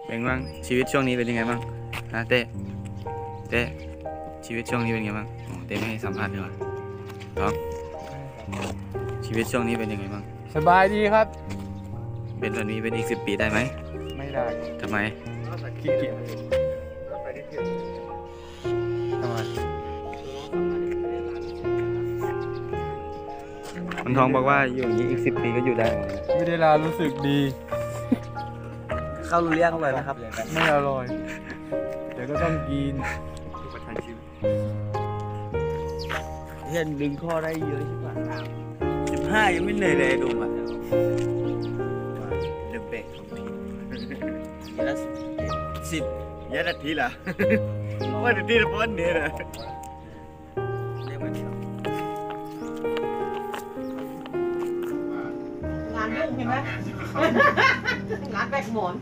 เป็นบ้างชีวิตช่วงนี้เป็นยังไงบ้างฮะเต้ชีวิตช่วงนี้เป็นยังไงบ้างโอ้เต้ไม่ให้สัมภาษณ์ดีกว่าน้องชีวิตช่วงนี้เป็นยังไงบ้างสบายดีครับเป็นแบบนี้เป็นอีก10 ปีได้ไหมไม่ได้ทำไมขี้เกียจทำไมมันทองบอกว่าอยู่อย่างนี้อีก10 ปีก็อยู่ได้ไม่ได้ลารู้สึกดีข้าวเลี้ยงอร่อยนะครับไม่อร่อยเดี๋ยวก็ต้องกินเห็นดึงข้อได้เยอะใช่ปะ15ยังไม่เหนื่อยเลยดูอ่ะเดอะเบรกของทีมเยอะ10เยอะนาทีละว่านาทีละป้อนเนี่ยนะเรียกว่าเดียวงานยุ่งเห็นไหมงานแบกหมอน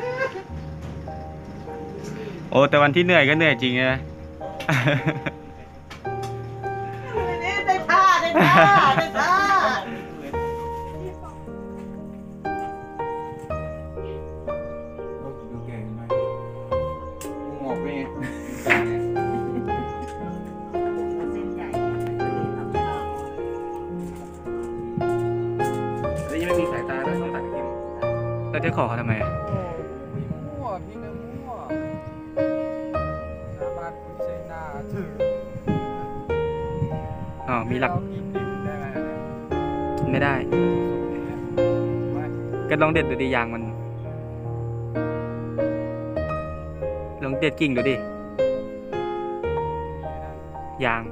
โอ้แต่วันที่เหนื่อยก็เหนื่อยจริงนะได้ท่าดูแก่ไหมงอกไปไงเส้นใหญ่แล้วยังไม่มีสายตาแล้วต้องตัดกินแล้วจะขอเขาทำไมอ่ะมั่วพี่นะมั่วหน้าบ้านคุณใช้หน้าถึงอ๋อมีหลักกินดิบได้ไหมไม่ได้ก็ลองเด็ดดูดิยางมันลองเด็ดกิ่งดูดิยาง